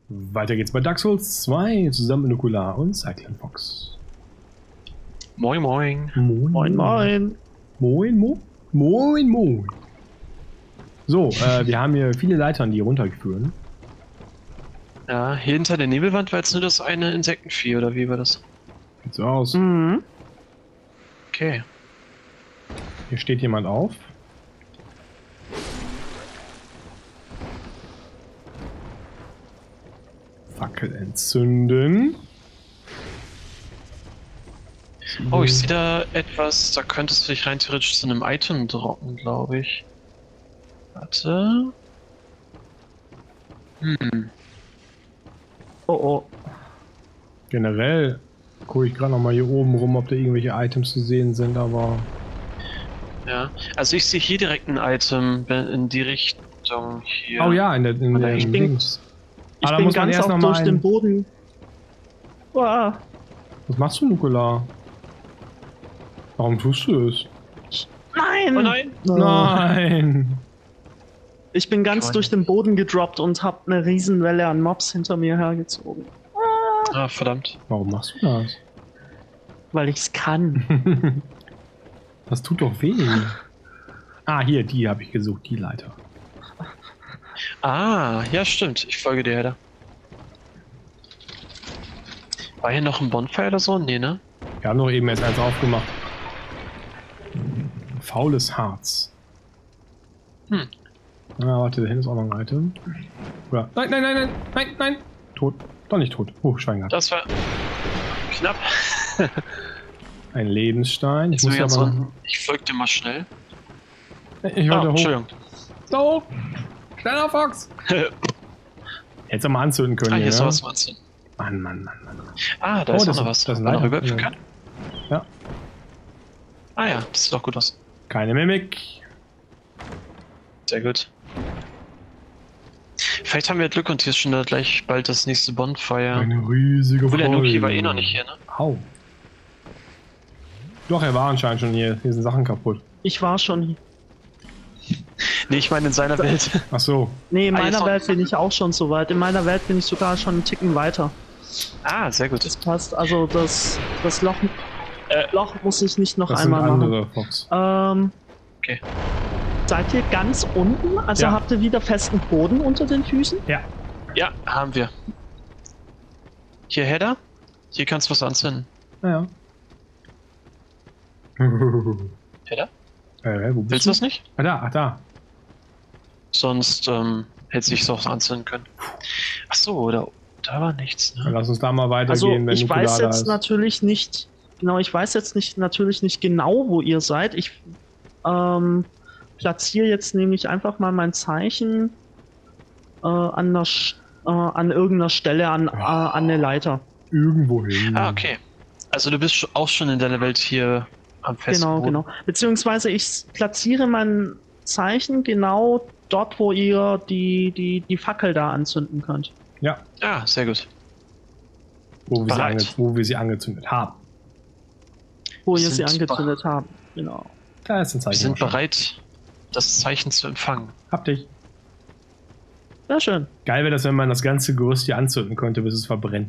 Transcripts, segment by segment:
Weiter geht's bei Dark Souls 2 zusammen mit Nukular und Cyclone Fox. Moin moin. Moin Moin moin. Moin moin. Moin moin. So, wir haben hier viele Leitern, die runterführen. Ja, hier hinter der Nebelwand war jetzt nur das eine Insektenvieh, oder wie war das? Sieht so aus. Mhm. Okay. Hier steht jemand auf. Fackel entzünden. Oh, ich sehe da etwas, da könntest du dich rein theoretisch zu einem Item droppen, glaube ich. Warte. Oh oh. Generell gucke ich gerade noch mal hier oben rum, ob da irgendwelche Items zu sehen sind, aber... Ja, also ich sehe hier direkt ein Item in die Richtung hier. Oh ja, in der Ich bin links. Ich da bin muss man ganz erst auch noch mal durch den Boden. Wow. Was machst du, Nukular? Warum tust du es? Nein! Oh nein! Nein! Ich bin ganz durch den Boden gedroppt und hab eine Riesenwelle an Mobs hinter mir hergezogen. Ah, verdammt. Warum machst du das? Weil ich's kann. Das tut doch weh. Ah, hier, die habe ich gesucht, die Leiter. Ah, ja stimmt, ich folge dir, Hedda. War hier noch ein Bonfire oder so? Nee, ne? Wir haben doch eben erst eins aufgemacht. Faules Harz. Na, warte, da hinten ist auch noch ein Item. Oder, nein, nein, nein, nein, nein, nein. Tot. Doch nicht tot. Schwein gehabt. Das war knapp. Ein Lebensstein. Ich Jetzt muss ganz aber... unten. Ich folge dir mal schnell. Ich wollte hoch. Entschuldigung. So! Schneller, Fox! Hättest du mal anzünden können. Ah, hier ist ne? was zu anzünden. Mann, Mann, Mann, Mann. Ah, da Oh, ist das auch noch ist- was. das ist ein Wo man Leiter. rüberhüpfen kann? Ja. Ah ja, das sieht doch gut aus. Keine Mimik. Sehr gut. Vielleicht haben wir Glück und hier ist schon da gleich bald das nächste Bonfire. Eine riesige Obwohl der Nuki Folge. war eh noch nicht hier, ne? Au. Doch, er war anscheinend schon hier. Hier sind Sachen kaputt. Ich war schon hier. Nee, ich meine in seiner Welt. Ach so. Nee, in Ah, jetzt meiner noch- Welt bin ich auch schon so weit. In meiner Welt bin ich sogar schon einen Ticken weiter. Ah, sehr gut. Das passt. Also das Loch muss ich nicht noch Das sind einmal machen. andere Fox. Okay. Seid ihr ganz unten? Also Ja. habt ihr wieder festen Boden unter den Füßen? Ja. Ja, haben wir. Hier, Hedda. Hier kannst du was anzünden. Ja. Hedda? Wo bist Willst du das nicht? Ah, da, ach da. Sonst hätte ich es auch anzünden können. Ach so, da war nichts, Dann ne? lass uns da mal weitergehen, Also wenn ich Nukular weiß da jetzt ist. natürlich nicht, genau, ich weiß jetzt natürlich nicht genau, wo ihr seid. Ich platziere jetzt nämlich einfach mal mein Zeichen an irgendeiner Stelle an der Leiter. Irgendwo hin. Ah, okay. Also du bist auch schon in deiner Welt hier am festen Genau, Boden. genau. Beziehungsweise ich platziere mein Zeichen genau dort, wo ihr die Fackel da anzünden könnt. Ja, Ah, sehr gut. wo wir sie angezündet haben. Wo Wir ihr sie sind angezündet habt. Genau. Da ist ein Zeichen. Wir sind schon. bereit, das Zeichen zu empfangen. Hab dich. Sehr schön. Geil wäre das, wenn man das ganze Gerüst hier anzünden könnte, bis es verbrennt.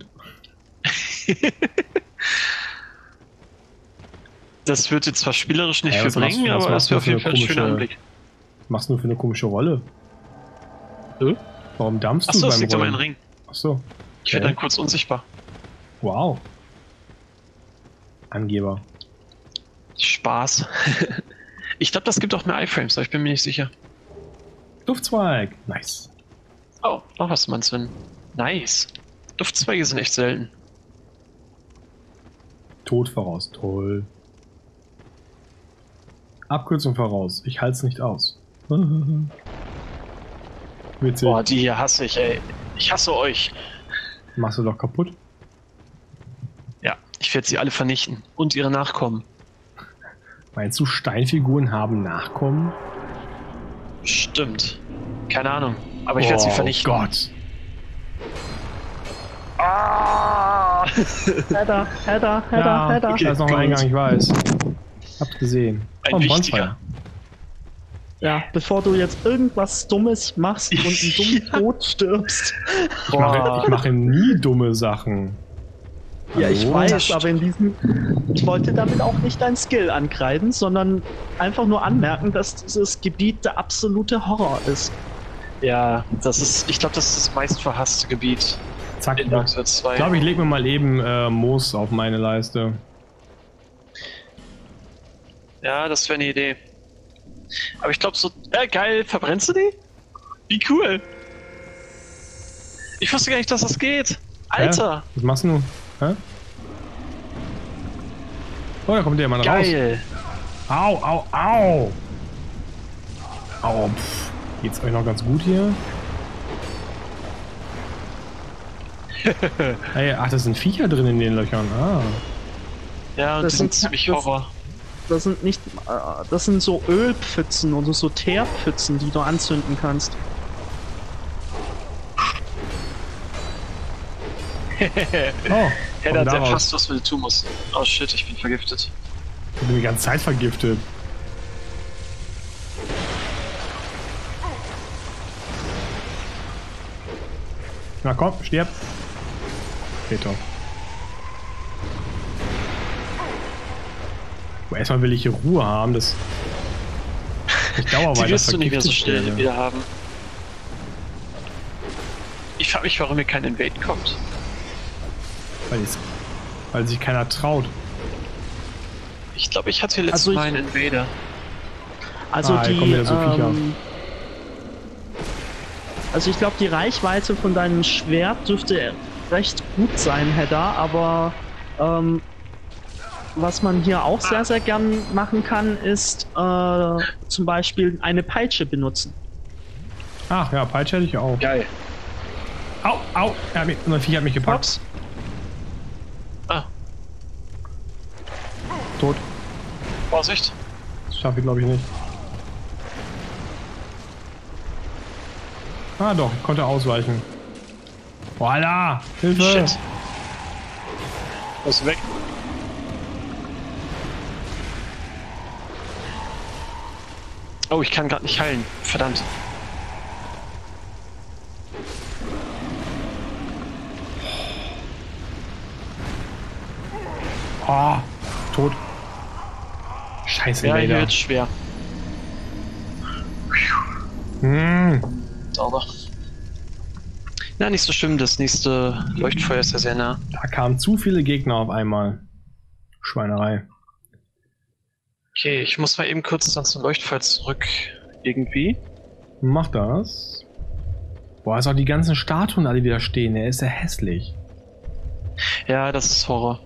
Das wird jetzt zwar spielerisch nicht Ja, viel was machst bringen, du- was aber machst das wäre du auf jeden für Fall ein schöner komische- Anblick. Was machst du für eine komische Rolle? Warum dampfst Achso, du es beim liegt um Rollen? einen Ring. Achso. Ich werde dann kurz unsichtbar. Wow. Angeber. Spaß. Ich glaube, das gibt auch mehr iFrames, aber ich bin mir nicht sicher. Duftzweig. Nice. Oh, noch was meinst du denn? Nice. Duftzweige sind echt selten. Tod voraus. Toll. Abkürzung voraus. Ich halte es nicht aus. Witzig. Boah, die hier hasse ich, ey. Ich hasse euch. Machst du doch kaputt? Ja, ich werde sie alle vernichten. Und ihre Nachkommen. Meinst du, Steinfiguren haben Nachkommen? Stimmt. Keine Ahnung. Aber ich werde sie vernichten. Oh Gott. Ah! Hedda. Okay, da ist noch ein gut. Eingang, ich weiß. Hab's gesehen. Ein Oh, wichtiger. Bonfire. Ja, bevor du jetzt irgendwas Dummes machst und einen dummen Tod stirbst. Ich mache nie dumme Sachen. Ja, ich Hallo? weiß, aber in diesem. Ich wollte damit auch nicht dein Skill ankreiden, sondern einfach nur anmerken, dass dieses Gebiet der absolute Horror ist. Ja, das ist, ich glaube, das ist das meistverhasste Gebiet Zack. in Dark Souls 2. Ich glaube, ich lege mir mal eben Moos auf meine Leiste. Ja, das wäre eine Idee. Aber ich glaube so, geil, verbrennst du die? Wie cool! Ich wusste gar nicht, dass das geht. Alter! Was machst du? Hä? Oh, da kommt der Mann raus. Geil! Au, au, au! Au, pff. Geht's euch noch ganz gut hier? Hey, ach, das sind Viecher drin in den Löchern. Ah. Ja, und Das die sind sind- ziemlich das- Horror. Das sind nicht. Das sind so Ölpfützen oder so Teerpfützen, die du anzünden kannst. Oh, Hedda hat ja daraus. fast was, was du tun musst. Oh shit, ich bin vergiftet. Ich bin die ganze Zeit vergiftet. Na komm, stirb. Peter. Aber erstmal will ich hier Ruhe haben, das. Ich dauer Die weiter wirst du nicht mehr so vergiftet schnell werde. wieder haben. Ich frage mich, warum mir kein Invade kommt. Weil sich keiner traut. Ich glaube, ich hatte hier letztes Also Mal einen Invader. Also hier kommen wieder so Viecher. Also ich glaube, die Reichweite von deinem Schwert dürfte recht gut sein, Hedda, aber was man hier auch sehr, sehr gern machen kann, ist zum Beispiel eine Peitsche benutzen. Ach ja, Peitsche hätte ich auch. Geil. Au, au! Unser Viech hat mich gepackt. Ups. Ah, Tot. Vorsicht. Das schaffe ich glaube ich nicht. Ah doch, ich konnte ausweichen. Voila! Hilfe! Shit. Was weg? Oh, ich kann gerade nicht heilen. Verdammt. Oh, tot. Scheiße, Ja, hier Invader. wird's schwer. Hm. Sauber. Na, nicht so schlimm. Das nächste Leuchtfeuer ist ja sehr nah. Da kamen zu viele Gegner auf einmal. Schweinerei. Okay, ich muss mal eben kurz dann zum Leuchtfeuer zurück. Irgendwie. Mach das. Boah, ist auch die ganzen Statuen alle wieder stehen. Er ist ja hässlich. Ja, das ist Horror.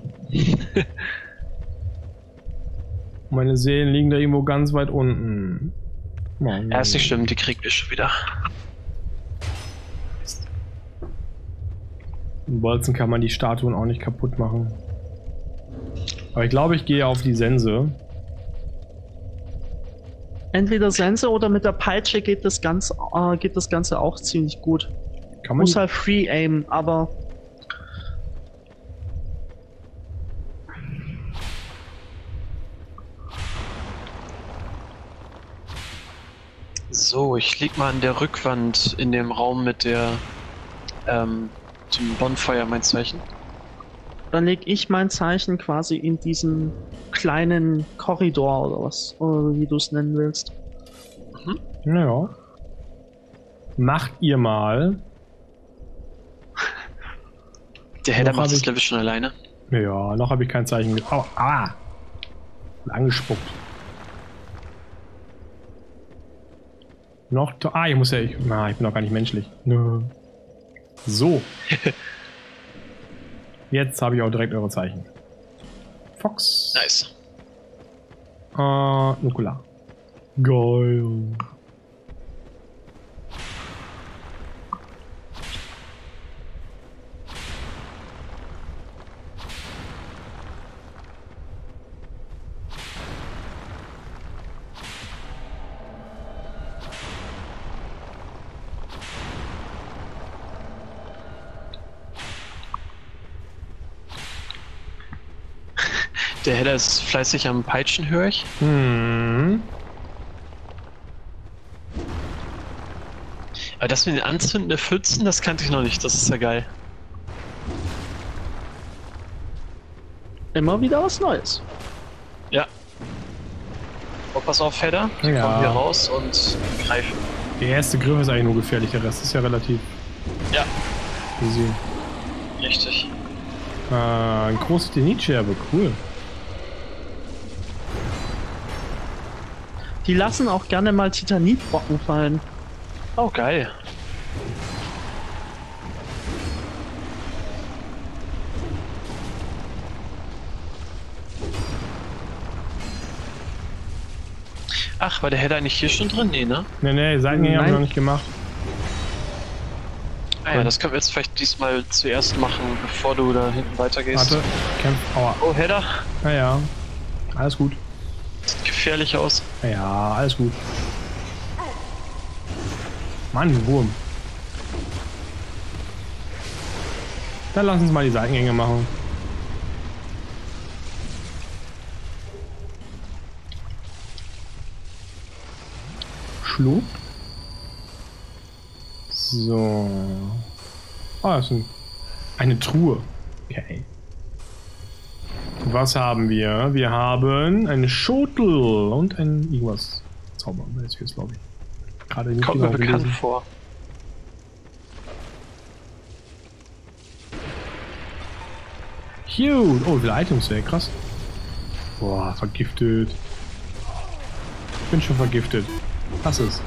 Meine Seelen liegen da irgendwo ganz weit unten. Mann. Ja, ist nicht schlimm. Die kriegen wir schon wieder. Im Bolzen kann man die Statuen auch nicht kaputt machen. Aber ich glaube, ich gehe auf die Sense. Entweder Sense oder mit der Peitsche geht das Ganze auch ziemlich gut. Kann man Muss die, halt Free Aim, aber So, ich lieg mal an der Rückwand in dem Raum mit der zum Bonfire mein Zeichen. dann leg ich mein Zeichen quasi in diesen kleinen Korridor oder was, oder wie du es nennen willst. naja. Macht ihr mal. Der Header Noch macht hab das ich- Level schon alleine. Ja, noch habe ich kein Zeichen. Oh, ah! Angespuckt. Noch. Ich muss ja. Ich bin noch gar nicht menschlich. Nö. So. Jetzt habe ich auch direkt eure Zeichen. Fox. Nice. Nukular. Geil. Der Header ist fleißig am Peitschen, höre ich. Hm. Aber das mit den anzündenden Pfützen, das kannte ich noch nicht. Das ist ja geil. Immer wieder was Neues. Ja. Oh, pass auf, Header. Die Ja. kommen hier raus und greifen. Der erste Griff ist eigentlich nur gefährlich, der Rest ist ja relativ Ja, easy. richtig. Ein großes Denitscherbe, cool. Die lassen auch gerne mal Titanitbrocken fallen. Oh, geil. Ach, war der Header eigentlich hier schon drin? Nee, ne? Nee, Seitengänge haben wir Nein. noch nicht gemacht. Ah ja, das können wir jetzt vielleicht diesmal zuerst machen, bevor du da hinten weitergehst. Warte, kämpf. Aua. Oh, Header. Naja, alles gut. Sieht gefährlich aus. Ja, alles gut. Mann, Wurm. Dann lass uns mal die Seitengänge machen. Schluck. So. Ah, das ist eine Truhe. Okay. Was haben wir? Wir haben eine Schotel und ein irgendwas. Zauber. Das ist jetzt, glaube ich. Gerade nicht Kommt mir genau bekannt gelesen. vor. Cute. Oh, wie viele Items weg. Krass. Boah, vergiftet. Ich bin schon vergiftet. Lass es.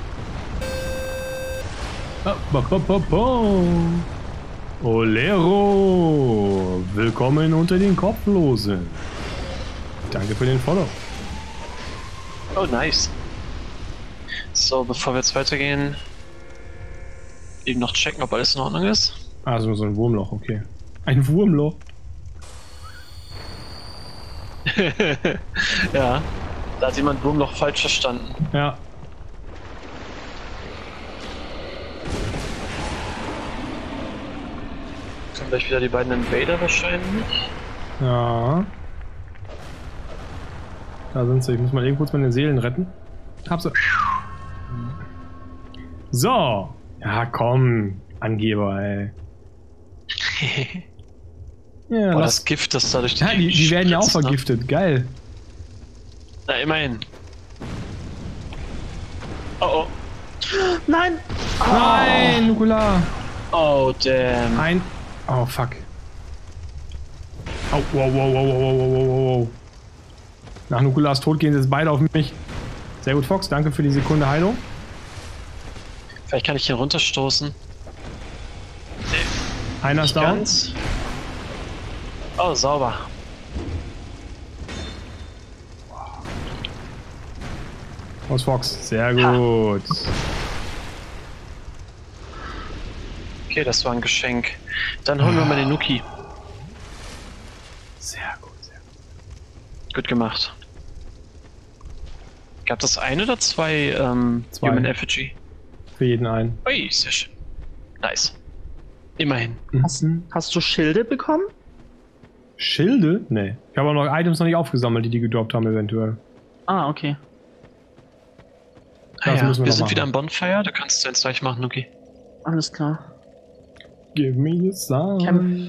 Olero. Willkommen unter den Kopflosen. Danke für den Follow. Oh, nice. So, bevor wir jetzt weitergehen, eben noch checken, ob alles in Ordnung ist. Also so ein Wurmloch, okay. Ein Wurmloch. Ja, da hat jemand Wurmloch falsch verstanden. Ja. Kommen gleich wieder die beiden Invader wahrscheinlich. Ja. Da sind sie. Ich muss mal eben kurz meine Seelen retten. Hab sie. So. Ja, komm. Angeber, ey. Ja, Boah, lass. das Gift, das da durch Ja, die werden ja auch spritzt, ne? vergiftet. Geil. Na, immerhin. Oh, Nein! Nein, Nukular. oh. Oh, damn. Ein. Oh, fuck. Au, wow, wow, wow, wow, wow, wow, wow. Nach Nukulars Tod gehen sie jetzt beide auf mich. Sehr gut, Fox. Danke für die Sekunde Heilung. Vielleicht kann ich hier runterstoßen. Nee, Einer ist nicht down. ganz. Oh, sauber. Aus Fox. Sehr gut. Okay, das war ein Geschenk. Dann holen wir mal den Nuki. Sehr gut, sehr gut. Gut gemacht. Gab das ein oder zwei, Zwei. Human Effigy? Für jeden einen. Ui, sehr schön. Nice. Immerhin. Hast du Schilde bekommen? Schilde? Nee. Ich habe auch noch Items noch nicht aufgesammelt, die gedroppt haben eventuell. Ah, okay. Ah Das ja, müssen wir wir noch sind machen. wieder am Bonfire. Du kannst jetzt gleich machen, Nuki. Alles klar. Give me a sign. Kämpf.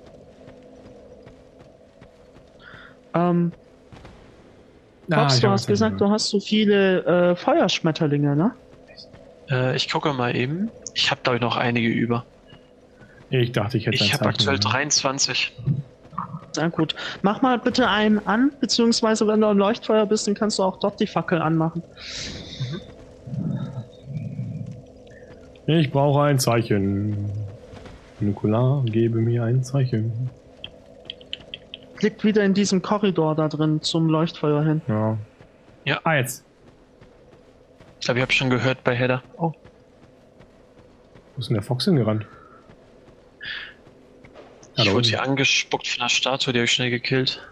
Fox, du hast gesagt, du hast so viele Feuerschmetterlinge, ne? Ich gucke mal eben. Ich habe, glaube ich, noch einige über. Ich dachte, ich hätte Ich ein habe Zeichen, aktuell ja. 23. Sehr gut. Mach mal bitte einen an, beziehungsweise wenn du im Leuchtfeuer bist, dann kannst du auch dort die Fackel anmachen. Ich brauche ein Zeichen. Nukular, gebe mir ein Zeichen. Liegt wieder in diesem Korridor da drin zum Leuchtfeuer hin. Ja. Ja. Ah, jetzt. Ich glaube, ich habe schon gehört bei Header. Oh. Wo ist denn der Fox hingerannt? Ich Hallo. wurde hier angespuckt von einer Statue, die habe ich schnell gekillt.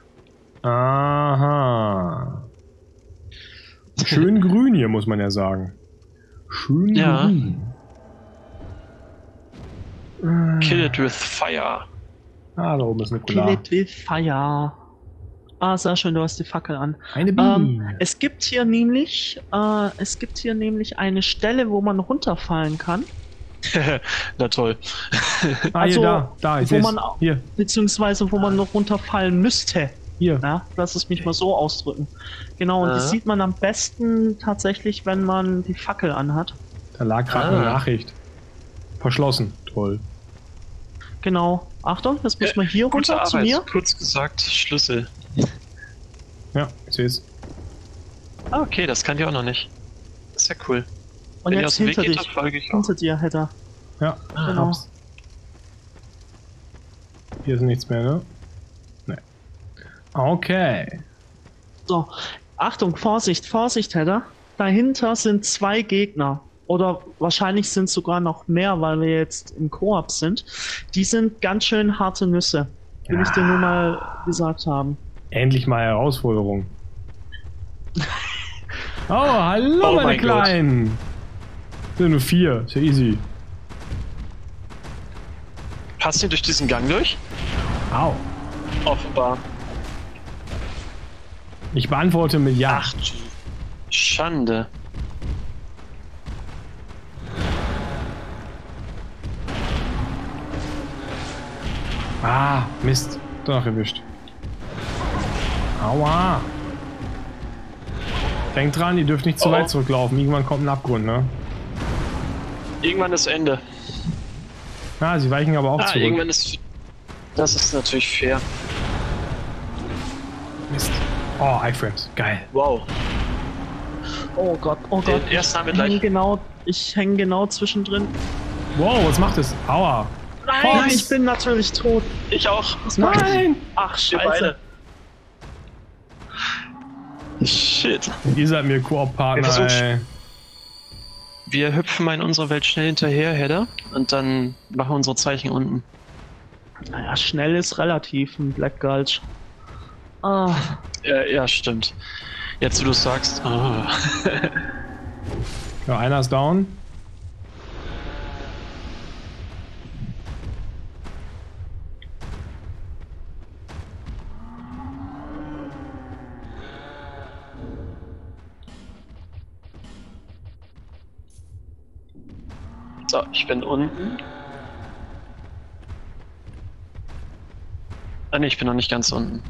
Aha. Schön grün hier, muss man ja sagen. Schön Ja. grün. Kill it with fire. Ah, da oben ist Kill Nukular. it with fire. Ah, sehr schön, du hast die Fackel an. Eine Biene. Es gibt hier nämlich eine Stelle, wo man runterfallen kann. Na toll. Ah, Also, hier, da, ich wo seh's. man, Hier, beziehungsweise wo man noch runterfallen müsste. hier. Ja, lass es mich mal so ausdrücken. Genau, und das sieht man am besten tatsächlich, wenn man die Fackel anhat. Da lag gerade eine Nachricht. Verschlossen. Toll. Genau. Achtung, jetzt müssen wir hier Gute runter zu Arbeit. mir. Kurz gesagt, Schlüssel. Ja, ich seh's. Ah, okay, das kann ich auch noch nicht. Das ist ja cool. Und Wenn ihr jetzt aus dem Weg hinter geht, dich. dann folge ich auch. Hinter dir, Hedda. Ja, Genau. hab's. Hier ist nichts mehr, ne? Ne. Okay. So, Achtung, Vorsicht, Vorsicht, Hedda. Dahinter sind 2 Gegner. Oder wahrscheinlich sind es sogar noch mehr, weil wir jetzt im Koop sind. Die sind ganz schön harte Nüsse. Will ich dir nur mal gesagt haben. Endlich mal Herausforderung. Oh, hallo, Oh meine mein Gott. Kleinen. Sind nur 4, ist ja easy. Passt ihr durch diesen Gang durch? Au. Offenbar. Ich beantworte mit Ja. Ach, du Schande. Ah, Mist. Doch erwischt. Aua. Denkt dran, ihr dürft nicht zu Oh. weit zurücklaufen. Irgendwann kommt ein Abgrund, ne? Irgendwann ist Ende. Ah, sie weichen aber auch zurück. Irgendwann ist... Das ist natürlich fair. Mist. Oh, iFrames. Geil. Wow. Oh Gott, oh Den Gott. ersten haben wir häng gleich. Ich hänge genau zwischendrin. Wow, was macht es? Aua. Nein, Fox. ich bin natürlich tot. Ich auch. Nein. Ach, Wir scheiße. beide. Shit. Ihr seid mir Wir Koop-Partner, versuchen- ey. Wir hüpfen mal in unserer Welt schnell hinterher, Hedda. Und dann machen wir unsere Zeichen unten. Naja, schnell ist relativ ein Black Gulch. Ah, Ja, stimmt. Jetzt, wo du es sagst. Ah. Ja, einer ist down. So, ich bin unten. Ah ne, ich bin noch nicht ganz unten.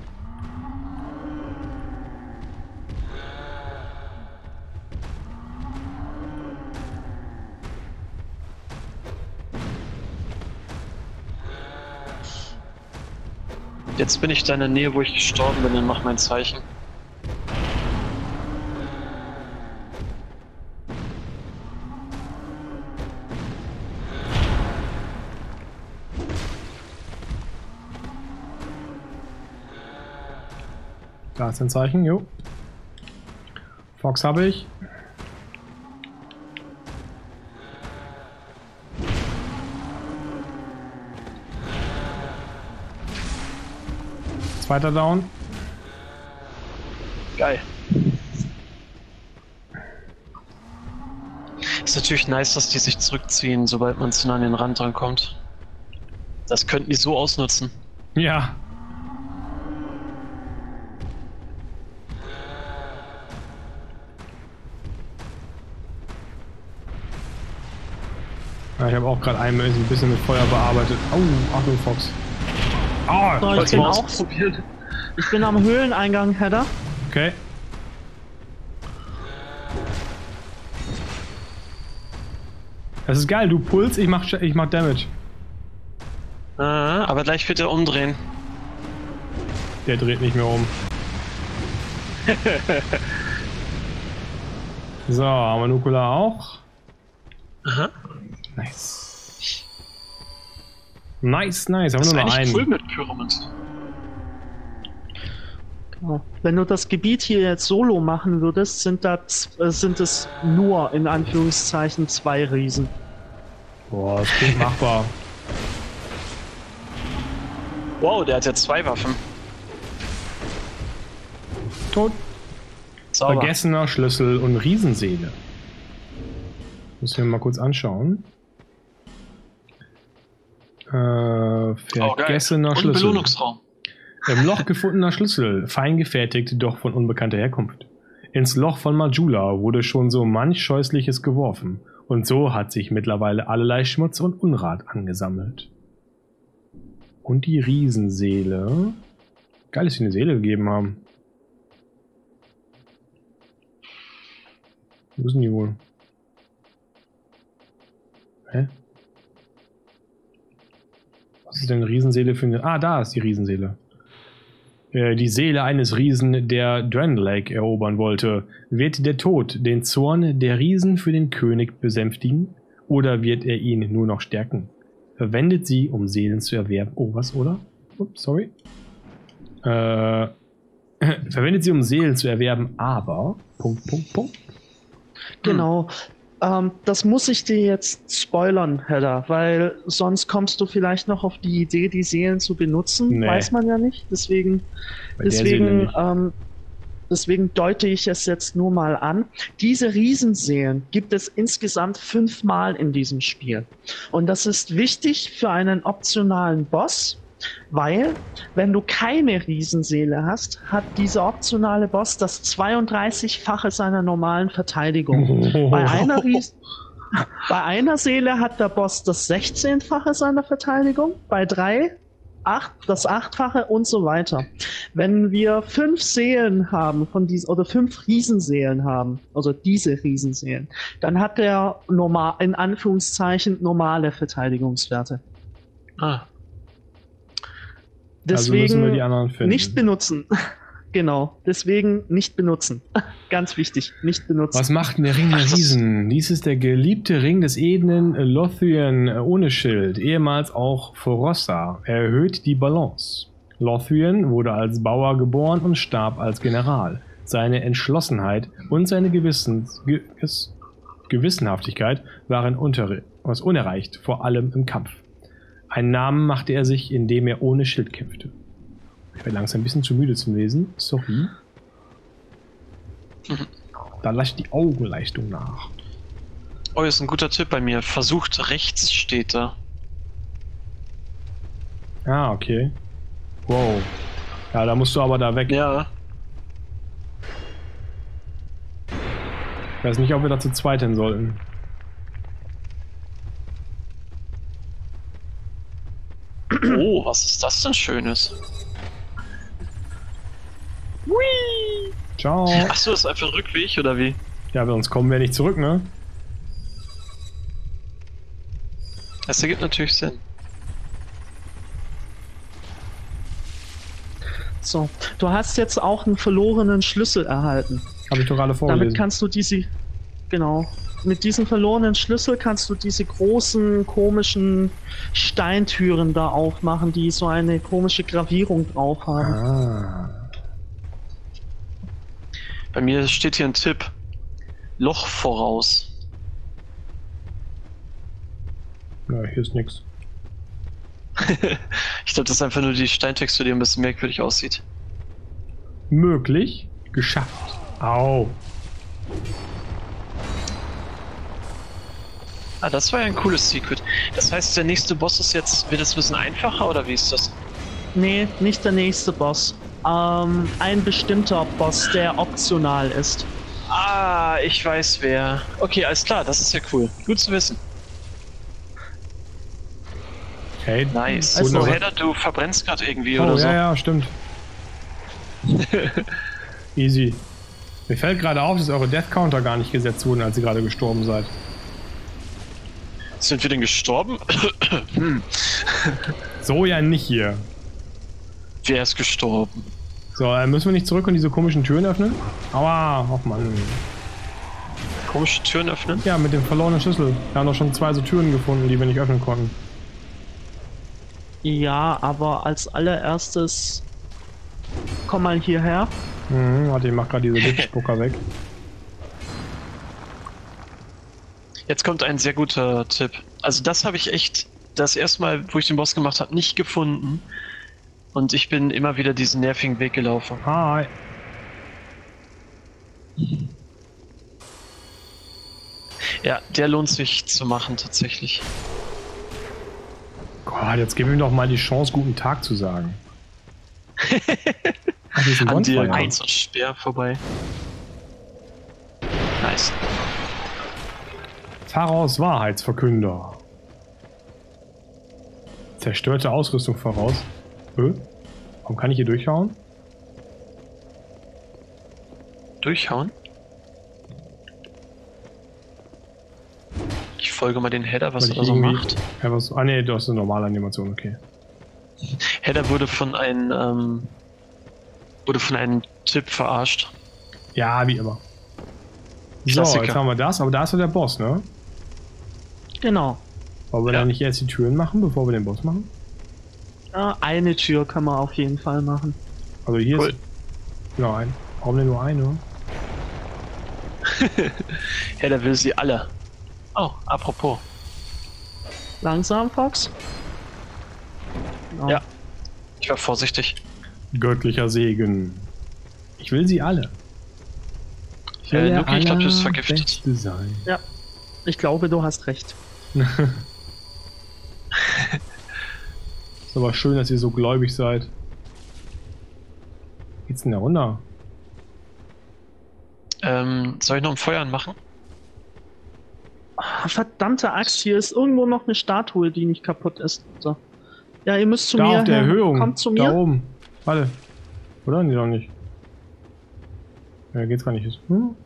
Jetzt bin ich da in der Nähe, wo ich gestorben bin, und mach mein Zeichen. Da ist ein Zeichen, jo. Fox habe ich. Zweiter down. Geil. Ist natürlich nice, dass die sich zurückziehen, sobald man zu nah an den Rand dran kommt. Das könnten die so ausnutzen. Ja. Ja, ich habe auch gerade ein bisschen mit Feuer bearbeitet. Au, Achtung, Fox. Ah, so, Wollt's ich bin mal auch. ausprobieren. Ich bin am Höhleneingang, Hedda. okay. Das ist geil, du Puls, ich mach Damage. Ah, aber gleich wird er umdrehen. Der dreht nicht mehr um. So, haben wir Nukula auch. Aha. Nice. Nice, nice. Haben Das wir ist nur noch eigentlich einen. cool mit Pyramid. Ja. Wenn du das Gebiet hier jetzt solo machen würdest, sind es nur in Anführungszeichen 2 Riesen. Boah, das klingt machbar. Wow, der hat ja 2 Waffen. Tot. Sauber. Vergessener Schlüssel und Riesenseele. Müssen wir mal kurz anschauen. Oh, geil. Vergessener Und Schlüssel. Belohnungsraum. Im Loch gefundener Schlüssel, fein gefertigt, doch von unbekannter Herkunft. Ins Loch von Majula wurde schon so manch Scheußliches geworfen, Und so hat sich mittlerweile allerlei Schmutz und Unrat angesammelt. Und die Riesenseele. Geil, dass sie eine Seele gegeben haben. Wo sind die wohl? Hä? Was ist denn eine Riesenseele für eine... Ah, da ist die Riesenseele. Die Seele eines Riesen, der Drangleic erobern wollte. Wird der Tod den Zorn der Riesen für den König besänftigen? Oder wird er ihn nur noch stärken? Verwendet sie, um Seelen zu erwerben. Oh, was, oder? Ups, sorry. Verwendet sie, um Seelen zu erwerben, aber... Genau. Das muss ich dir jetzt spoilern, Hedda, weil sonst kommst du vielleicht noch auf die Idee, die Seelen zu benutzen. Nee. Weiß man ja nicht. Deswegen deute ich es jetzt nur mal an. Diese Riesenseelen gibt es insgesamt 5 Mal in diesem Spiel. Und das ist wichtig für einen optionalen Boss, weil, wenn du keine Riesenseele hast, hat dieser optionale Boss das 32-fache seiner normalen Verteidigung. Bei einer Seele hat der Boss das 16-fache seiner Verteidigung, bei 3 das 8-fache und so weiter. Wenn wir 5 Seelen haben von diesen, oder 5 Riesenseelen haben, also diese Riesenseelen, dann hat der in Anführungszeichen normale Verteidigungswerte. Ah. Deswegen also müssen wir die anderen finden. Nicht benutzen. Genau, deswegen nicht benutzen. Ganz wichtig, nicht benutzen. Was macht denn der Ring der Riesen? Dies ist der geliebte Ring des edlen Lothian ohne Schild, ehemals auch Forossa. Er erhöht die Balance. Lothian wurde als Bauer geboren und starb als General. Seine Entschlossenheit und seine Gewissenhaftigkeit waren unerreicht, vor allem im Kampf. Einen Namen machte er sich, indem er ohne Schild kämpfte. Ich werde langsam ein bisschen zu müde zum Lesen. Sorry. Da lasst die Augenleistung nach. Oh, ist ein guter Tipp bei mir. Versucht rechts steht da. Ah, okay. Wow. Ja, da musst du aber da weg. Ja. Ich weiß nicht, ob wir da zu zweit hin sollten. Oh, was ist das denn Schönes? Hui! Ciao. Achso, ist einfach Rückweg, oder wie? Ja, sonst kommen wir nicht zurück, ne? Das ergibt natürlich Sinn. So, du hast jetzt auch einen verlorenen Schlüssel erhalten. Habe ich doch gerade vorgelesen. Damit kannst du mit diesem verlorenen Schlüssel kannst du diese großen, komischen Steintüren da aufmachen, die so eine komische Gravierung drauf haben. Ah. Bei mir steht hier ein Tipp. Loch voraus. Ja, hier ist nix. Ich glaube, das ist einfach nur die Steintextur, die ein bisschen merkwürdig aussieht. Möglich. Geschafft. Au. Ah, das war ja ein cooles Secret. Das heißt, der nächste Boss ist jetzt, wird es ein bisschen einfacher oder wie ist das? Nee, nicht der nächste Boss. Ein bestimmter Boss, der optional ist. Ah, ich weiß wer. Okay, alles klar, das ist ja cool. Gut zu wissen. Hey, Nice. Also- Oh, Hedda, du verbrennst gerade irgendwie oh, oder so. ja, stimmt. Easy. Mir fällt gerade auf, dass eure Death Counter gar nicht gesetzt wurden, als ihr gerade gestorben seid. Sind wir denn gestorben? So ja nicht hier. Wer ist gestorben? So, müssen wir nicht zurück und diese komischen Türen öffnen? Aua, oh Mann. Komische Türen öffnen? Ja, mit dem verlorenen Schlüssel. Wir haben doch schon 2 so Türen gefunden, die wir nicht öffnen konnten. Ja, aber als allererstes komm mal hierher. Warte, ich mach gerade diese Lippspucker weg. Jetzt kommt ein sehr guter Tipp. Also das habe ich echt das erste Mal, wo ich den Boss gemacht habe, nicht gefunden. Und ich bin immer wieder diesen nervigen Weg gelaufen. Hi. Ja, der lohnt sich zu machen tatsächlich. Gott, jetzt gib ihm doch mal die Chance, guten Tag zu sagen. Ach, hier ist ein An dir Bonfire. geht so ein Speer vorbei. Nice. Pharaos Wahrheitsverkünder. Zerstörte Ausrüstung voraus. Warum kann ich hier durchhauen? Durchhauen? Ich folge mal den Header, was Weil er ich da so irgendwie- macht. Ja, was, ne, du hast eine normale Animation, okay. Header wurde von einem Tipp verarscht. Ja, wie immer. So, Klassiker. jetzt haben wir das, aber da ist ja der Boss, ne? Genau. Wollen wir Ja. da nicht erst die Türen machen, bevor wir den Boss machen? Ja, eine Tür kann man auf jeden Fall machen. Also hier Cool. ist... Genau, warum denn nur eine? Header will sie alle. Oh, apropos. Langsam, Fox. Genau. Ja. Ich war vorsichtig. Göttlicher Segen. Ich will sie alle. Ich will der Nuki, ich glaube, du bist vergiftet. Allerbeste sein. Ich glaube, du hast recht. Ist aber schön, dass ihr so gläubig seid. Geht's denn da runter? Soll ich noch ein Feuer anmachen? Ah, verdammte Axt, hier ist irgendwo noch eine Statue, die nicht kaputt ist. So. Ja, ihr müsst zu Da mir. auf der Erhöhung. Kommt zu Da mir. oben. Warte. Oder? Nee, doch nicht. Ja, geht's gar nicht.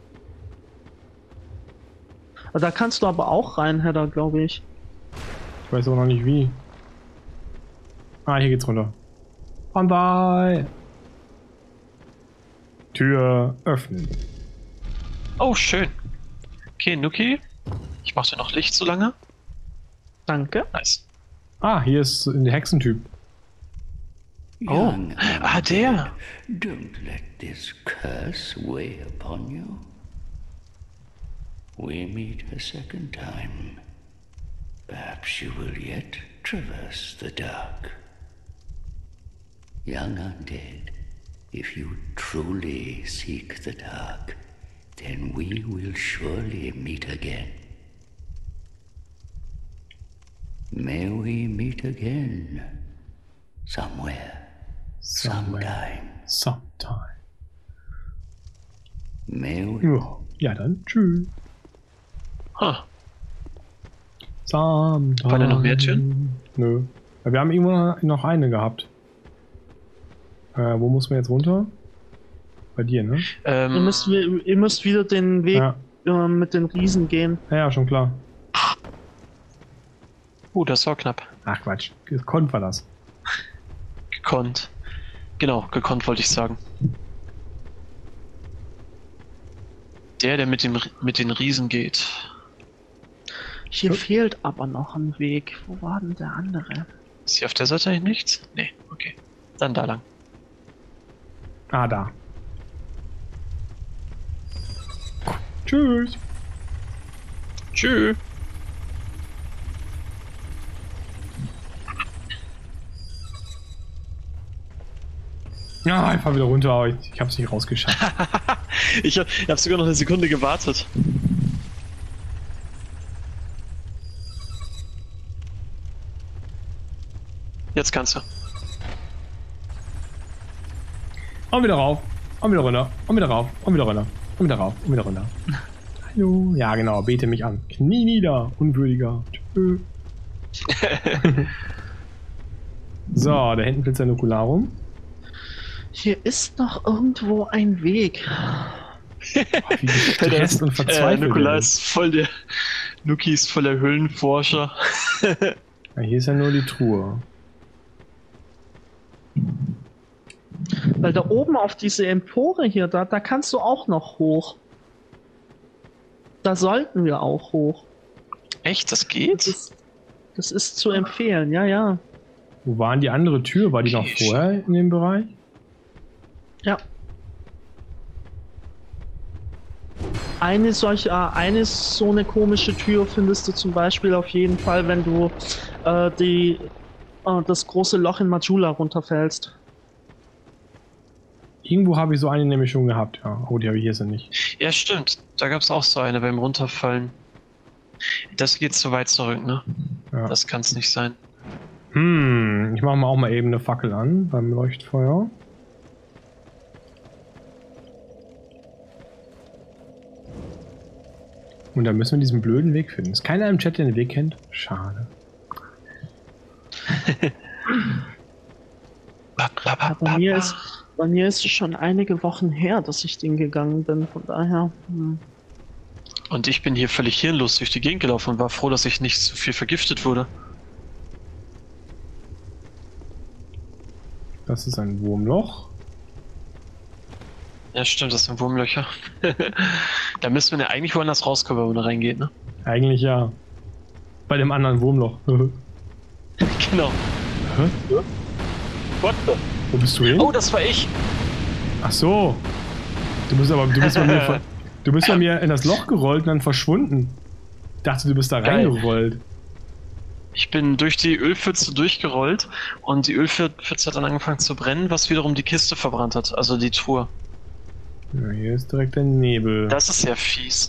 Da kannst du aber auch rein, Header, glaube ich. Ich weiß aber noch nicht wie. Ah, hier geht's runter. Bye. Tür öffnen. Oh, schön. Okay, Nuki. Ich mache dir noch Licht so lange. Danke. Nice. Ah, hier ist der Hexentyp. Oh. Young Ah, der. Don't let this curse weigh upon you. We meet a second time. Perhaps you will yet traverse the dark. Young undead, if you truly seek the dark, then we will surely meet again. May we meet again somewhere, sometime. Sometime. May we Ja, dann tschüss. Huh. Sometime. Waren da noch mehr Türen? Nö. Wir haben irgendwo noch eine gehabt. Wo muss man jetzt runter? Bei dir, ne? Ihr müsst wieder den Weg Ja, mit den Riesen gehen. ja, schon klar. Das war knapp. Ach Quatsch. Gekonnt war das. Gekonnt. Genau, gekonnt wollte ich sagen. Der mit den Riesen geht. Hier fehlt aber noch ein Weg. Wo war denn der andere? Ist hier auf der Seite eigentlich nichts? Nee, okay. Dann da lang. Ah, da. Tschüss. Tschüss. Ja, ich fahr wieder runter, aber ich hab's nicht rausgeschafft. Ich hab sogar noch eine Sekunde gewartet. Jetzt kannst du. Und wieder rauf. Und wieder runter. Und wieder rauf. Und wieder runter. Und wieder rauf. Und wieder runter. Hallo. Ja, genau. Bete mich an. Knie nieder. Unwürdiger. Tschö. So, da hinten blitzt ein Okularum. Hier ist noch irgendwo ein Weg. Wie gestresst und verzweifelt. Nikola er ist voll der. Nuki ist voll der Höhlenforscher. Ja, hier ist ja nur die Truhe. Weil da oben auf diese Empore hier, da kannst du auch noch hoch. Da sollten wir auch hoch. Echt, das geht? Das ist zu empfehlen, ja, ja. Wo war denn die andere Tür? War die noch Okay, vorher in dem Bereich? Ja. Eine so eine komische Tür findest du zum Beispiel auf jeden Fall, wenn du das große Loch in Majula runterfällst. Irgendwo habe ich so eine nämlich schon gehabt, ja. Oh, die habe ich hier nicht. Ja, stimmt. Da gab es auch so eine beim Runterfallen. Das geht zu weit zurück, ne? Ja. Das kann es nicht sein. Ich mache mal auch mal eben eine Fackel an beim Leuchtfeuer. Und dann müssen wir diesen blöden Weg finden. Ist keiner im Chat, der den Weg kennt? Schade. Ja, bei mir ist es schon einige Wochen her, dass ich den gegangen bin, von daher. Und ich bin hier völlig hirnlos durch die Gegend gelaufen und war froh, dass ich nicht zu viel vergiftet wurde. Das ist ein Wurmloch. Ja, stimmt, das sind Wurmlöcher. Da müssen wir ja eigentlich woanders rauskommen, wenn man da reingeht, ne? Eigentlich ja. Bei dem anderen Wurmloch. Genau. Hä? What the? Wo bist du hin? Oh, das war ich! Ach so. Du bist bei mir in das Loch gerollt und dann verschwunden. Ich dachte, du bist da Geil. reingerollt. Ich bin durch die Ölpfütze durchgerollt und die Ölpfütze hat dann angefangen zu brennen, was wiederum die Kiste verbrannt hat, also die Truhe. Ja, hier ist direkt der Nebel. Das ist ja fies.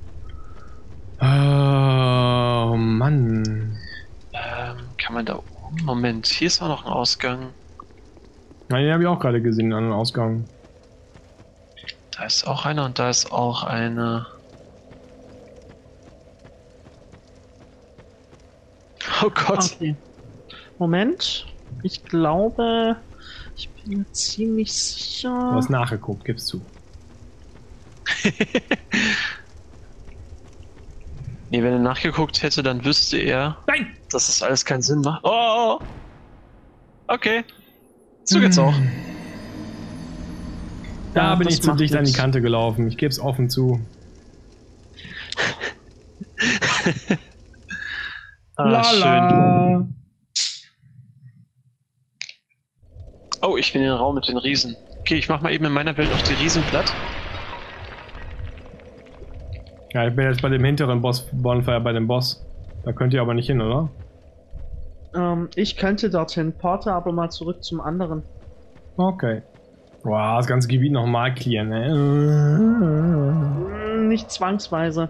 Oh Mann. Kann man da oben? Moment, hier ist auch noch ein Ausgang. Ja, den habe ich auch gerade gesehen, an den Ausgang. Da ist auch einer und da ist auch eine. Oh Gott. Okay. Moment. Ich glaube, ich bin mir ziemlich sicher. Du hast nachgeguckt, gibst zu. Nee, wenn er nachgeguckt hätte, dann wüsste er, Nein! dass das alles keinen Sinn macht. Oh! Okay. So geht's auch. Da Ja, bin das ich zu macht dicht an die nix. Kante gelaufen. Ich gebe es offen zu. Schön. Oh, ich bin in den Raum mit den Riesen. Okay, ich mach mal eben in meiner Welt noch die Riesen platt. Ja, ich bin jetzt bei dem hinteren Bonfire, bei dem Boss. Da könnt ihr aber nicht hin, oder? Ich könnte dorthin, Porter, aber mal zurück zum anderen. Okay. Boah, das ganze Gebiet nochmal clearen, ne? Nicht zwangsweise.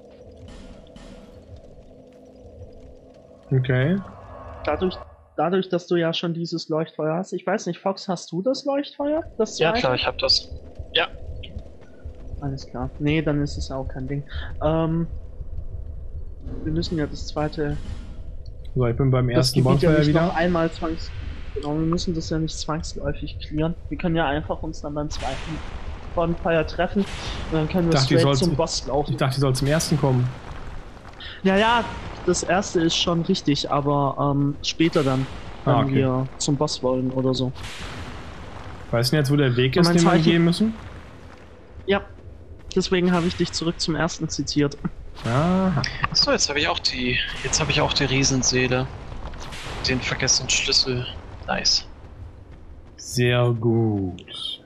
Okay. Dadurch, dass du ja schon dieses Leuchtfeuer hast. Ich weiß nicht, Fox, hast du das Leuchtfeuer? Das Ja zweite? klar, ich hab das. Ja. Alles klar. Nee, dann ist es auch kein Ding. Wir müssen ja das zweite. So, ich bin beim Das ersten Gebiet ja Bonfire nicht wieder. noch einmal Genau, wir müssen das ja nicht zwangsläufig clearen. Wir können ja einfach uns dann beim zweiten Bonfire treffen und dann können wir Dachte, straight ich zum soll's- Boss laufen. Ich dachte, ich soll zum ersten kommen. Ja, das erste ist schon richtig, aber später dann, wenn Ah, okay. wir zum Boss wollen oder so. Weißt du jetzt, wo der Weg Kann ist, man den wir Zeichen- gehen müssen? Ja, deswegen habe ich dich zurück zum ersten zitiert. Aha. So, jetzt habe ich auch die. Jetzt habe ich auch die Riesenseele. Den vergessenen Schlüssel. Nice. Sehr gut.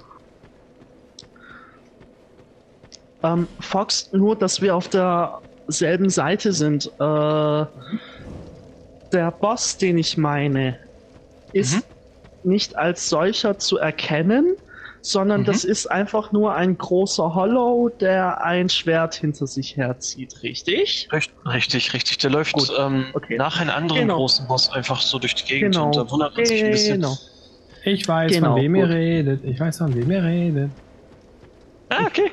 Fox, nur dass wir auf derselben Seite sind. Der Boss, den ich meine, ist nicht als solcher zu erkennen, sondern das ist einfach nur ein großer Hollow, der ein Schwert hinter sich herzieht, richtig? Richtig. Der läuft Gut, okay. nach einem anderen Genau. großen Boss einfach so durch die Gegend Genau. und da wundert man sich ein bisschen. Genau. Ich weiß, Genau, von wem ihr gut. redet. Ich weiß, von wem ihr redet. Ah, okay.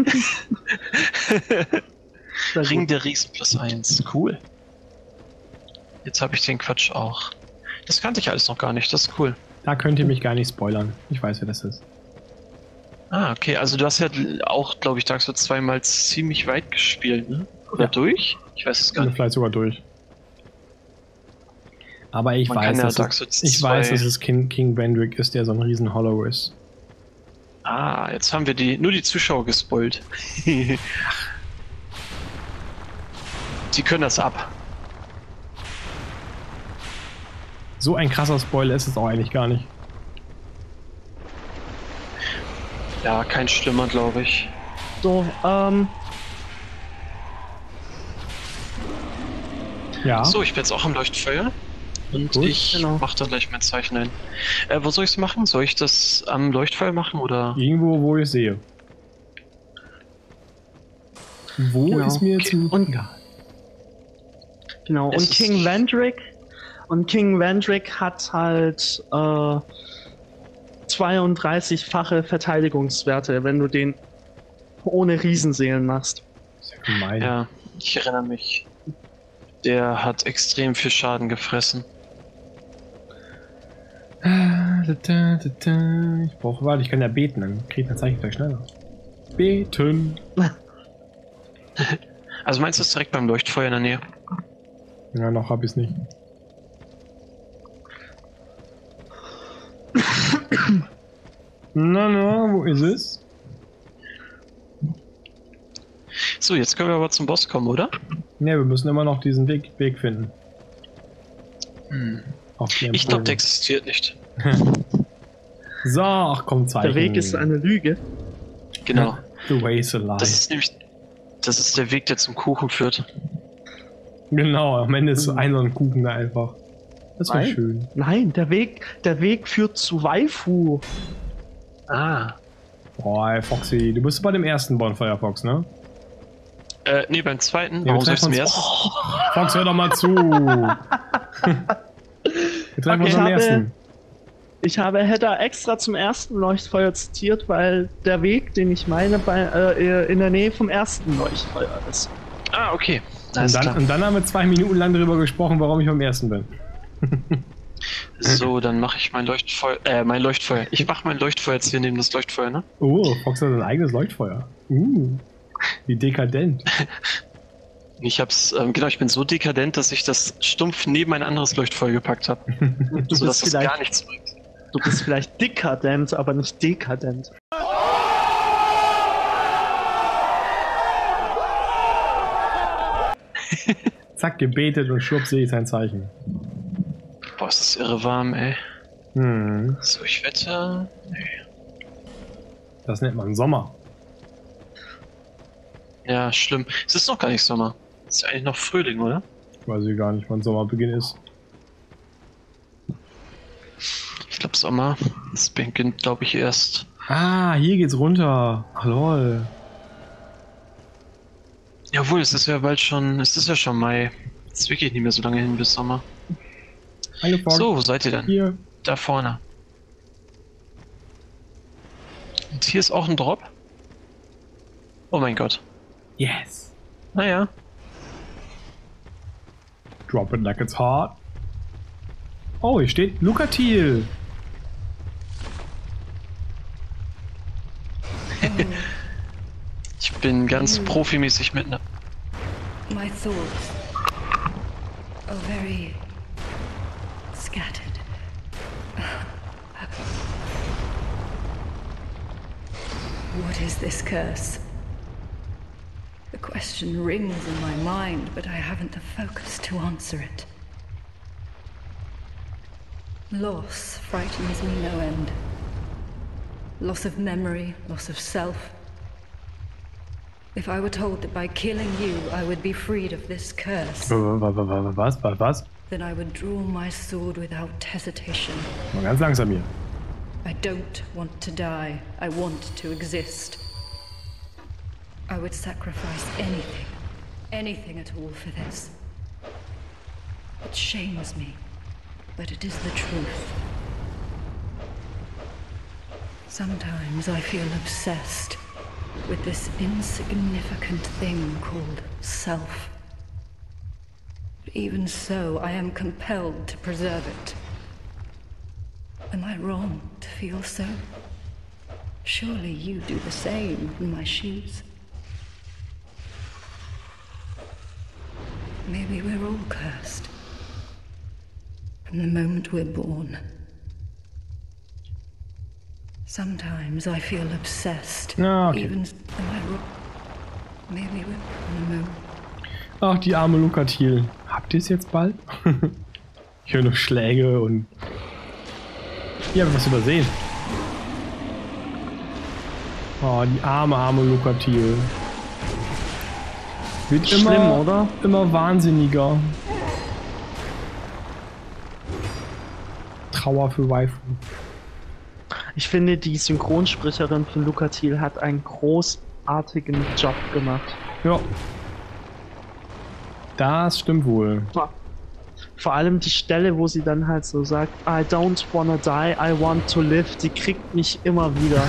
Sehr Ring gut. der Riesen +1. Cool. Jetzt habe ich den Quatsch auch. Das kannte ich alles noch gar nicht. Das ist cool. Da könnt ihr mich gar nicht spoilern. Ich weiß, wer das ist. Ah, okay. Also du hast ja auch, glaube ich, Dark Souls 2 mal ziemlich weit gespielt, ne? Oder Ja. durch? Ich weiß es gar Oder nicht. vielleicht sogar durch. Aber ich Man weiß, kann ja dass Dark Souls ich weiß, 2 dass es King Vendrick ist, der so ein riesen Hollow ist. Ah, jetzt haben wir nur die Zuschauer gespoilt. Die können das ab. So ein krasser Spoiler ist es auch eigentlich gar nicht. Ja, kein schlimmer, glaube ich. So, Ja. So, ich bin jetzt auch am Leuchtfeuer. Und Gut, ich genau. mache da gleich mein Zeichen ein. Wo soll ich es machen? Soll ich das am Leuchtfeuer machen oder? Irgendwo, wo ich sehe. Wo Genau. ist mir Okay. zu... Und- egal. genau. Es Und ist- King Vendrick hat halt 32-fache Verteidigungswerte, wenn du den ohne Riesenseelen machst. Ist ja gemein. Ja. Ich erinnere mich. Der hat extrem viel Schaden gefressen. Ich brauche, warte, ich kann ja beten, dann kriegt das Zeichen gleich schneller. Beten. Also meinst du es direkt beim Leuchtfeuer in der Nähe? Ja, noch hab ich's nicht. Na, wo ist es? So, jetzt können wir aber zum Boss kommen, oder? Ne, wir müssen immer noch diesen Weg finden. Auf die Ich glaube, der Empfehlung. existiert nicht. So, ach komm, Zeichen. Der Weg ist eine Lüge. Genau. The way's a lie. Das ist nämlich... Das ist der Weg, der zum Kuchen führt. Genau, am Ende ist so ein Kuchen da einfach. Das war Nein. schön. Nein, der Weg führt zu Waifu. Ah. Boah, ey, Foxy, du bist bei dem ersten Bonfire, Fox, ne? Nee, beim zweiten. Ja, Warum wir soll ich treffen zum uns- ersten? Fox, hör doch mal zu. Wir treffen uns Okay. am ersten. Ich habe Hedda extra zum ersten Leuchtfeuer zitiert, weil der Weg, den ich meine, in der Nähe vom ersten Leuchtfeuer ist. Ah, okay. Alles klar. Und dann haben wir 2 Minuten lang darüber gesprochen, warum ich am ersten bin. So, dann mache ich mein Leuchtfeuer. Ich mache mein Leuchtfeuer jetzt hier neben das Leuchtfeuer, ne? Oh, Fox hat ein eigenes Leuchtfeuer. Wie dekadent. Ich hab's, genau, ich bin so dekadent, dass ich das stumpf neben ein anderes Leuchtfeuer gepackt habe. Du Sodass bist es gar vielleicht, nichts bringt. du bist vielleicht dekadent, aber nicht dekadent. Zack, gebetet und schwupp sehe ich sein Zeichen. Boah, ist das irre warm, ey. Hm, So, ich wette. Nee. das nennt man Sommer. Ja, schlimm. Es ist noch gar nicht Sommer. Es ist ja eigentlich noch Frühling, oder? Weiß ich gar nicht, wann Sommerbeginn ist. Ich glaube Sommer. Das beginnt, glaube ich, erst. Ah, hier geht's runter. Ach, lol. Jawohl, es ist ja bald schon. Es ist ja schon Mai. Es ist wirklich nicht mehr so lange hin bis Sommer. Hallo, Fox. So, wo seid ihr denn? Hier. Da vorne. Und hier ist auch ein Drop. Oh mein Gott. Yes. Naja. Drop it like it's hot. Oh, hier steht Lucatil. Ich bin ganz profimäßig mit. My thoughts are very scattered. What is this curse? The question rings in my mind, but I haven't the focus to answer it. Loss frightens me no end. Loss of memory, loss of self. If I were told that by killing you I would be freed of this curse, Was? then I would draw my sword without hesitation. Mal ganz langsam hier. I don't want to die. I want to exist. I would sacrifice anything at all for this. It shames me, but it is the truth. Sometimes I feel obsessed with this insignificant thing called self. But even so, I am compelled to preserve it. Am I wrong to feel so? Surely you do the same in my shoes. Maybe we're all cursed. From the moment we're born. Sometimes I feel obsessed. Ah, okay. Even am I wrong? Maybe we're from the moment. Ach, die arme Lucatil. Habt ihr es jetzt bald? Ich höre nur Schläge und... Hier habe ich was übersehen. Oh, die arme Lucatil. Wird Schlimm, immer, oder? immer wahnsinniger. Trauer für Waifu. Ich finde, die Synchronsprecherin von Lucatil hat einen großartigen Job gemacht. Ja. Das stimmt wohl. Vor allem die Stelle, wo sie dann halt so sagt, I don't wanna die, I want to live, die kriegt mich immer wieder.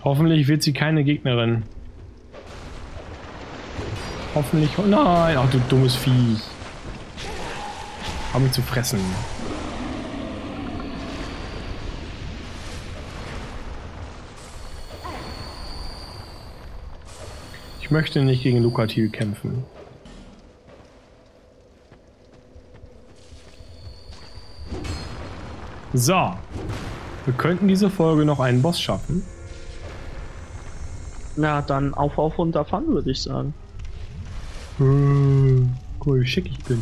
Hoffentlich wird sie keine Gegnerin. Hoffentlich... Oh nein, ach du dummes Vieh. Hab mich zu fressen. Ich möchte nicht gegen Lucatil kämpfen. So. Wir könnten diese Folge noch einen Boss schaffen. Na, dann auf Unterfangen, würde ich sagen. Guck mal, wie schick ich bin.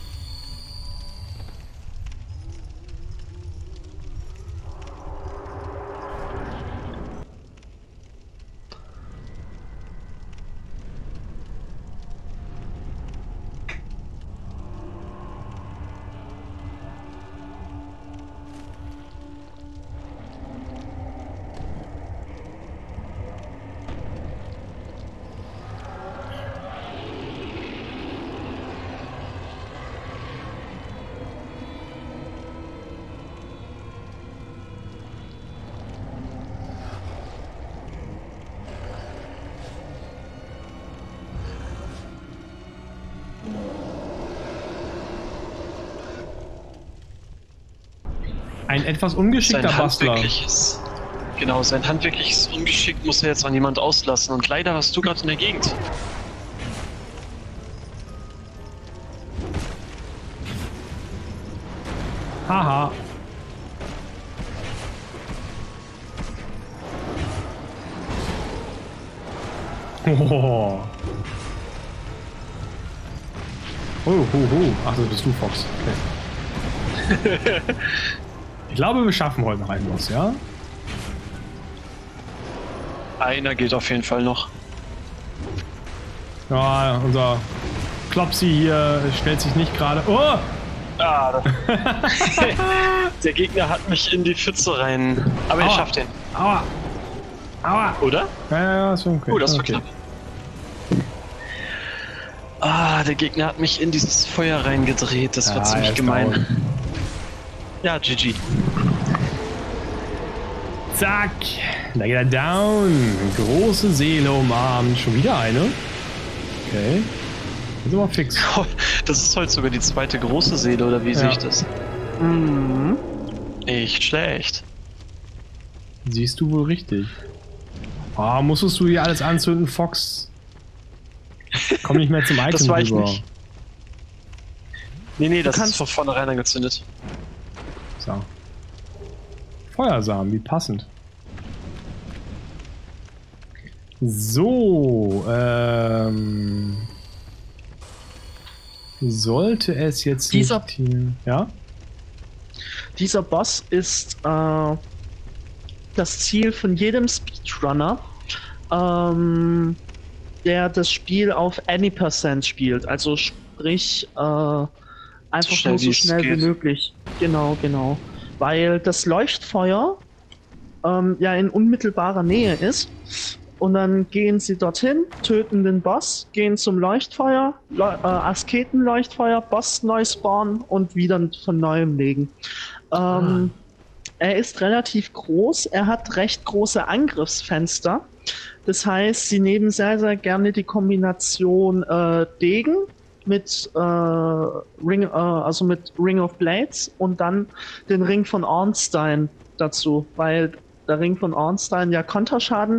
Ein etwas ungeschickter Bastler. Genau, sein handwerkliches Ungeschick muss er jetzt an jemand auslassen. Und leider warst du gerade in der Gegend. Haha. Oh. Oh. Ach, das bist du, Fox. Okay. Ich glaube, wir schaffen heute noch einen Boss, ja? Einer geht auf jeden Fall noch. Ja, unser Klopsi hier stellt sich nicht gerade... Oh! Ah, der Gegner hat mich in die Pfütze rein. Aber er schafft den. Aua! Aua! Oder? Ja, ist okay. Oh, das war okay. knapp. Ah, der Gegner hat mich in dieses Feuer reingedreht. Das war ziemlich gemein. Down. Ja, GG. Zack! Da geht er down. Große Seele umarmt. Schon wieder eine? Okay. Das ist aber fix. Das ist heute sogar die zweite große Seele, oder wie sehe ich das? Mhm. Nicht schlecht. Siehst du wohl richtig. Ah, musstest du hier alles anzünden, Fox? Komm nicht mehr zum Item Das war ich rüber. nicht. Nee, das ist von vornherein angezündet. So. Feuersamen, wie passend. So, sollte es jetzt Dieser- nicht hier... Ja? Dieser Boss ist das Ziel von jedem Speedrunner, der das Spiel auf any % spielt. Also sprich, einfach nur so schnell wie möglich. Genau. Weil das Leuchtfeuer ja in unmittelbarer Nähe ist. Und dann gehen sie dorthin, töten den Boss, gehen zum Leuchtfeuer, Asketenleuchtfeuer, Boss neu spawnen und wieder von neuem legen. Er ist relativ groß, er hat recht große Angriffsfenster. Das heißt, sie nehmen sehr, sehr gerne die Kombination Degen mit Ring of Blades und dann den Ring von Ornstein dazu, weil der Ring von Ornstein ja Konterschaden,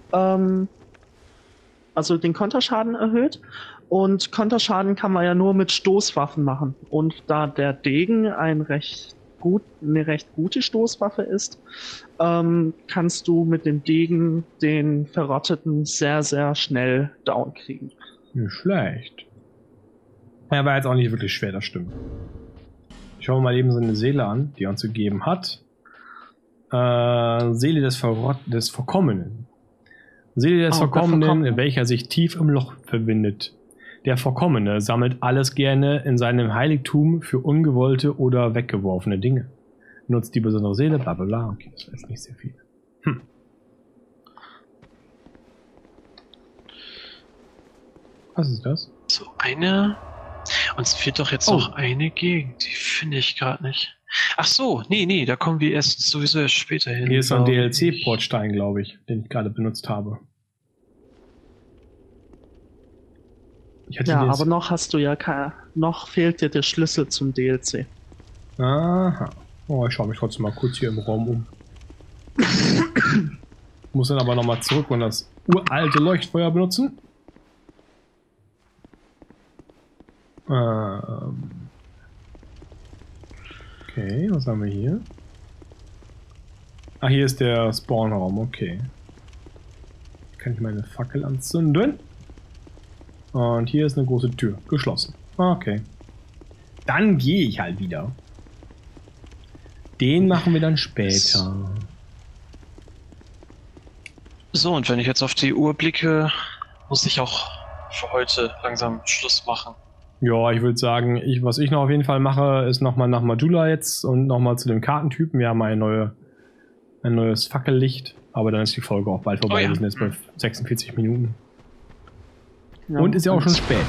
also den Konterschaden erhöht. Und Konterschaden kann man ja nur mit Stoßwaffen machen. Und da der Degen eine recht gute Stoßwaffe ist, kannst du mit dem Degen den Verrotteten sehr, sehr schnell down kriegen. Nicht schlecht. Er war jetzt auch nicht wirklich schwer, das stimmt. Schauen wir mal eben seine Seele an, die er uns gegeben hat. Seele des Verkommenen. Seele des Verkommenen, welcher sich tief im Loch verbindet. Der Verkommene sammelt alles gerne in seinem Heiligtum für ungewollte oder weggeworfene Dinge. Nutzt die besondere Seele, bla bla bla. Okay, das war jetzt nicht sehr viel. Was ist das? So eine. Uns fehlt doch jetzt noch eine Gegend. Die finde ich gerade nicht. Ach so, nee, da kommen wir sowieso erst später hin. Hier ist so ein DLC-Portstein, glaube ich, den ich gerade benutzt habe. Ja, aber noch hast du ja noch fehlt dir der Schlüssel zum DLC. Aha. Oh, ich schaue mich trotzdem mal kurz hier im Raum um. Muss dann aber nochmal zurück und das uralte Leuchtfeuer benutzen. Okay, was haben wir hier? Ah, hier ist der Spawnraum, okay. Kann ich meine Fackel anzünden? Und hier ist eine große Tür, geschlossen. Okay. Dann gehe ich halt wieder. Den machen wir dann später. So, und wenn ich jetzt auf die Uhr blicke, muss ich auch für heute langsam Schluss machen. Ja, ich würde sagen, was ich noch auf jeden Fall mache, ist nochmal nach Majula jetzt und nochmal zu dem Kartentypen. Wir haben ein neues Fackellicht, aber dann ist die Folge auch bald vorbei. Oh ja. Wir sind jetzt bei 46 Minuten. Ja, und ist ja auch schon spät.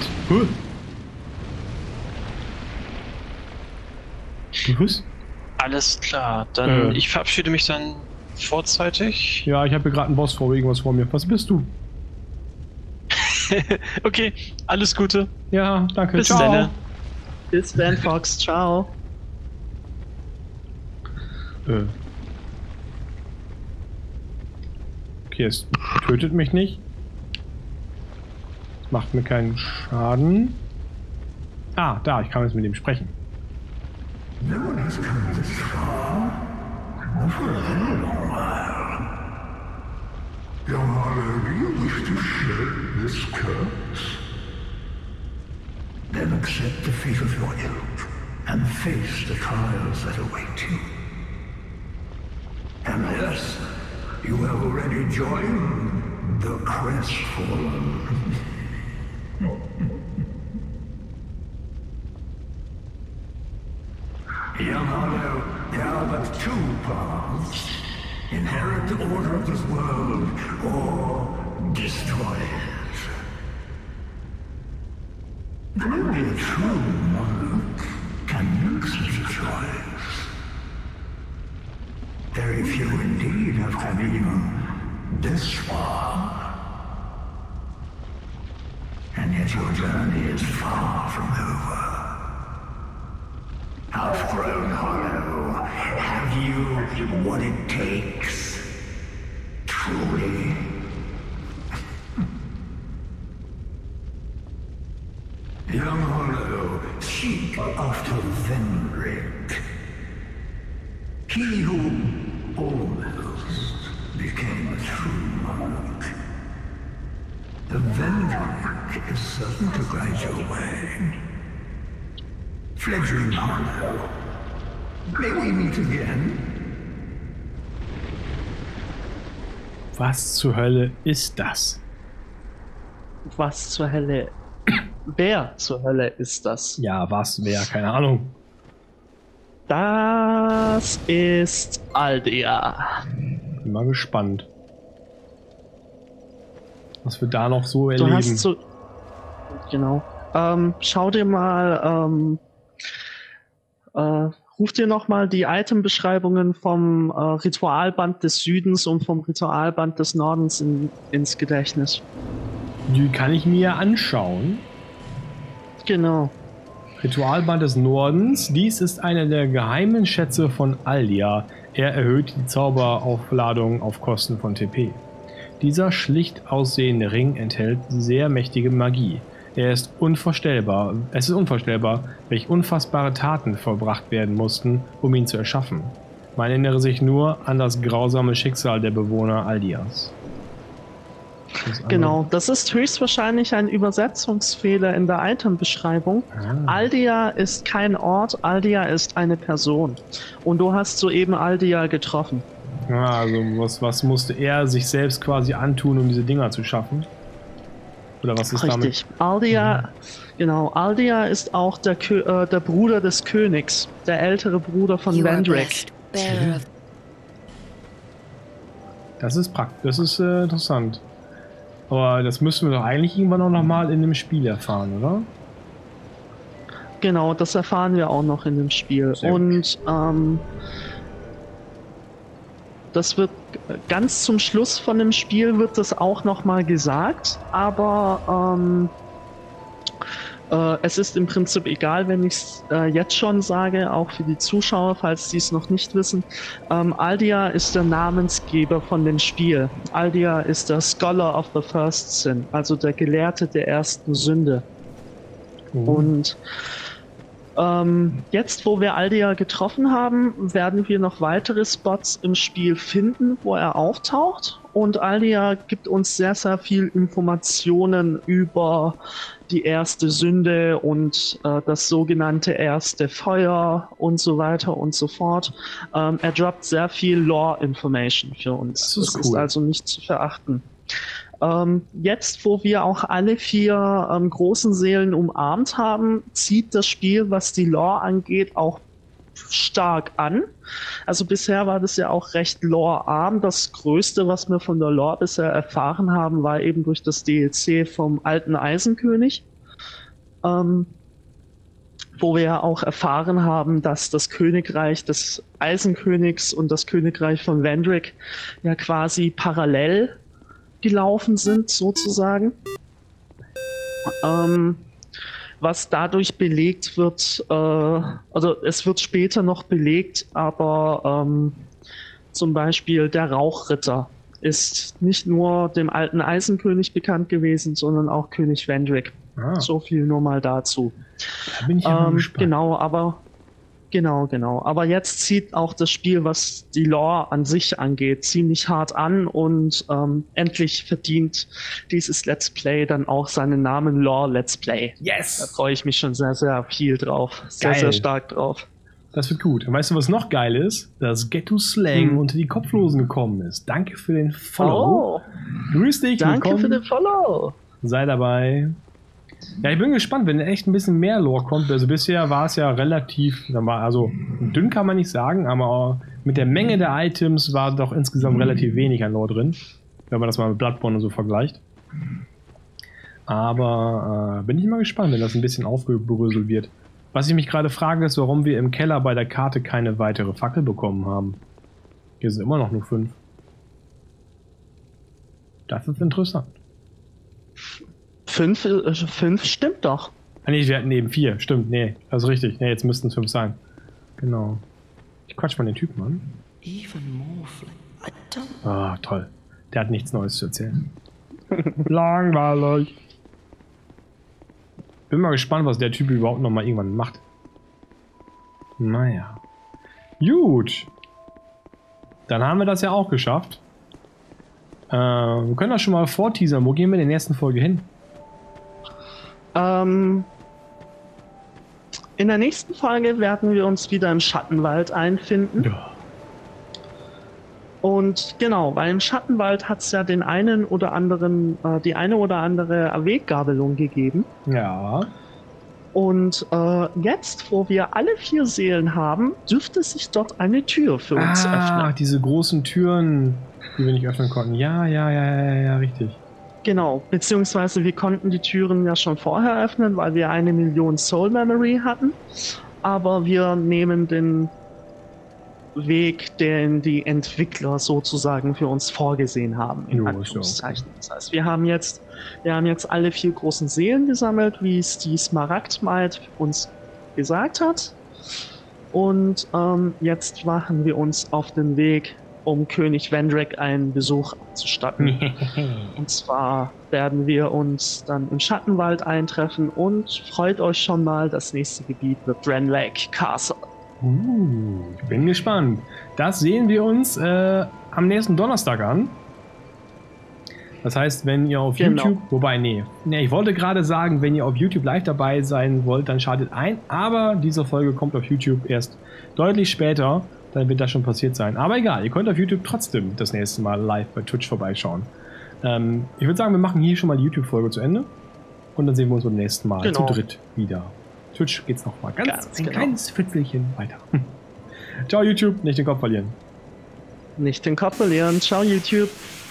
Was? Alles klar, dann ich verabschiede mich dann vorzeitig. Ja, ich habe hier gerade einen Boss irgendwas vor mir. Was bist du? Okay, alles Gute. Ja, danke. Bis Ciao. dann. Bis dann, Fox. Ciao. Okay, es tötet mich nicht. Es macht mir keinen Schaden. Ah, da, ich kann jetzt mit ihm sprechen. No one has come this far, not for a very long while. Young Harlow, do you wish to shed this curse? Then accept the fate of your ilk and face the trials that await you. Unless you have already joined the Crestfallen. Young Harlow, there are but two paths. Inherit the order of this world, or destroy it. Only a true monarch can make such a choice. Very few indeed have come even this far. And yet your journey is far from over. Outgrown Hollow, have you what it takes? Truly? Young Hollow, seek after Vendrick. He who almost became a true monarch. The Vendrick is certain to guide your way. Fledgling Hollow, may we meet again? Was zur Hölle ist das? Was zur Hölle? Wer zur Hölle ist das? Ja, was, wer, keine Ahnung. Das ist Aldia. Bin mal gespannt. Was wir da noch so Du erleben. hast so. Genau. Schau dir mal. Ruf dir nochmal die Item-Beschreibungen vom Ritualband des Südens und vom Ritualband des Nordens ins Gedächtnis. Die kann ich mir anschauen. Genau. Ritualband des Nordens. Dies ist einer der geheimen Schätze von Aldia. Er erhöht die Zauberaufladung auf Kosten von TP. Dieser schlicht aussehende Ring enthält sehr mächtige Magie. Es ist unvorstellbar, welche unfassbare Taten vollbracht werden mussten, um ihn zu erschaffen. Man erinnere sich nur an das grausame Schicksal der Bewohner Aldias. Genau, das ist höchstwahrscheinlich ein Übersetzungsfehler in der Item-Beschreibung. Aldia ist kein Ort, Aldia ist eine Person. Und du hast soeben Aldia getroffen. Ja, also was musste er sich selbst quasi antun, um diese Dinger zu schaffen? Oder was ist Richtig. damit? Aldia, genau, Aldia ist auch der Bruder des Königs, der ältere Bruder von Vendrick. Das ist praktisch, das ist interessant. Aber das müssen wir doch eigentlich irgendwann auch noch mal in dem Spiel erfahren, oder? Genau, das erfahren wir auch noch in dem Spiel. Sehr gut. Und das wird ganz zum Schluss von dem Spiel wird das auch nochmal gesagt, aber es ist im Prinzip egal, wenn ich es jetzt schon sage, auch für die Zuschauer, falls die es noch nicht wissen. Aldia ist der Namensgeber von dem Spiel. Aldia ist der Scholar of the First Sin, also der Gelehrte der ersten Sünde. Und jetzt, wo wir Aldia getroffen haben, werden wir noch weitere Spots im Spiel finden, wo er auftaucht. Und Aldia gibt uns sehr, sehr viel Informationen über die erste Sünde und das sogenannte erste Feuer und so weiter und so fort. Er droppt sehr viel Lore-Information für uns. Das ist ist cool. also nicht zu verachten. Jetzt, wo wir auch alle 4 großen Seelen umarmt haben, zieht das Spiel, was die Lore angeht, auch stark an. Also bisher war das ja auch recht lore-arm. Das Größte, was wir von der Lore bisher erfahren haben, war eben durch das DLC vom alten Eisenkönig, wo wir ja auch erfahren haben, dass das Königreich des Eisenkönigs und das Königreich von Vendrick ja quasi parallel gelaufen sind, sozusagen. Was dadurch belegt wird, also es wird später noch belegt, aber zum Beispiel der Rauchritter ist nicht nur dem alten Eisenkönig bekannt gewesen, sondern auch König Vendrick. Ah, So viel nur mal dazu. da bin ich ja mal gespannt. Genau. Aber jetzt zieht auch das Spiel, was die Lore an sich angeht, ziemlich hart an und endlich verdient dieses Let's Play dann auch seinen Namen Lore Let's Play. Da Yes! freue ich mich schon sehr, sehr viel drauf. Sehr, Geil. sehr stark drauf. Das wird gut. Und weißt du, was noch geil ist? Dass Ghetto Slang unter die Kopflosen gekommen ist. Danke für den Follow. Grüß dich, Danke willkommen. für den Follow. Sei dabei. Ja, ich bin gespannt, wenn echt ein bisschen mehr Lore kommt. Also bisher war es ja relativ, also dünn kann man nicht sagen, aber mit der Menge der Items war doch insgesamt relativ wenig an Lore drin, wenn man das mal mit Bloodborne und so vergleicht. Aber bin ich mal gespannt, wenn das ein bisschen aufgebröselt wird. Was ich mich gerade frage, ist, warum wir im Keller bei der Karte keine weitere Fackel bekommen haben. Hier sind immer noch nur 5. Das ist interessant. 5 stimmt doch. Ah nee, wir hatten eben 4. Stimmt, nee, das ist richtig. Nee, jetzt müssten es 5 sein. Genau. Ich quatsch mal den Typen an. Ah, toll. Der hat nichts Neues zu erzählen. Langweilig. Bin mal gespannt, was der Typ überhaupt noch mal irgendwann macht. Naja. Gut. Dann haben wir das ja auch geschafft. Wir können das schon mal vorteasern. Wo gehen wir in der nächsten Folge hin? In der nächsten Folge werden wir uns wieder im Schattenwald einfinden. Ja. Und genau, weil im Schattenwald hat es ja den einen oder anderen, die eine oder andere Weggabelung gegeben. Ja. Und jetzt, wo wir alle 4 Seelen haben, dürfte sich dort eine Tür für uns öffnen. Diese großen Türen, die wir nicht öffnen konnten. Ja, richtig. Genau, beziehungsweise wir konnten die Türen ja schon vorher öffnen, weil wir 1 Million Soul Memory hatten. Aber wir nehmen den Weg, den die Entwickler sozusagen für uns vorgesehen haben, in Anführungszeichen. Das heißt, wir haben jetzt alle 4 großen Seelen gesammelt, wie es die Smaragdmaid uns gesagt hat. Und jetzt machen wir uns auf den Weg, um König Vendrick einen Besuch abzustatten. Und zwar werden wir uns dann im Schattenwald eintreffen und freut euch schon mal, das nächste Gebiet wird Drenlake Castle. Ich bin gespannt. Das sehen wir uns am nächsten Donnerstag an. Das heißt, wenn ihr auf YouTube, wobei, nee, ich wollte gerade sagen, wenn ihr auf YouTube live dabei sein wollt, dann schaltet ein, aber diese Folge kommt auf YouTube erst deutlich später, dann wird das schon passiert sein. Aber egal, ihr könnt auf YouTube trotzdem das nächste Mal live bei Twitch vorbeischauen. Ich würde sagen, wir machen hier schon mal die YouTube-Folge zu Ende und dann sehen wir uns beim nächsten Mal zu dritt wieder. Twitch geht's noch mal ganz kleines Viertelchen weiter. Ciao YouTube, nicht den Kopf verlieren. Nicht den Kopf verlieren. Ciao YouTube.